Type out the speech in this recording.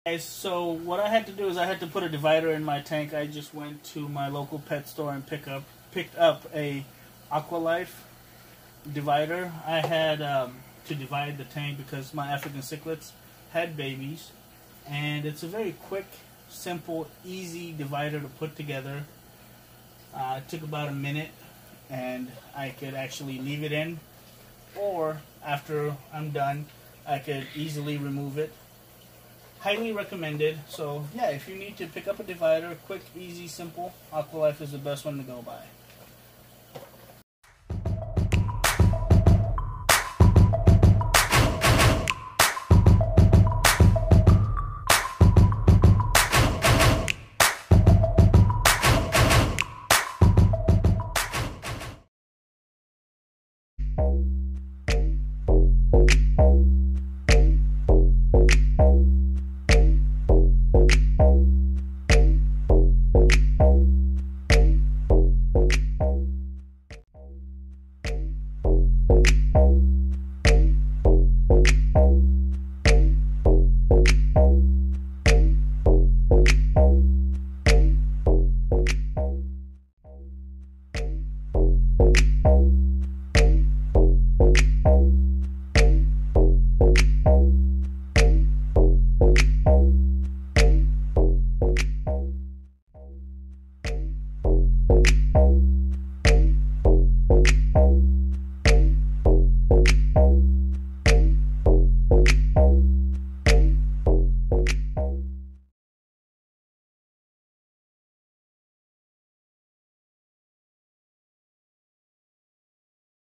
Guys, so what I had to do is I had to put a divider in my tank. I just went to my local pet store and picked up a Aqualife divider. I had to divide the tank because my African cichlids had babies, and it's a very quick, simple, easy divider to put together. It took about a minute, and I could actually leave it in, or after I'm done, I could easily remove it. Highly recommended. So yeah, if you need to pick up a divider, quick, easy, simple, Aqualife is the best one to go by.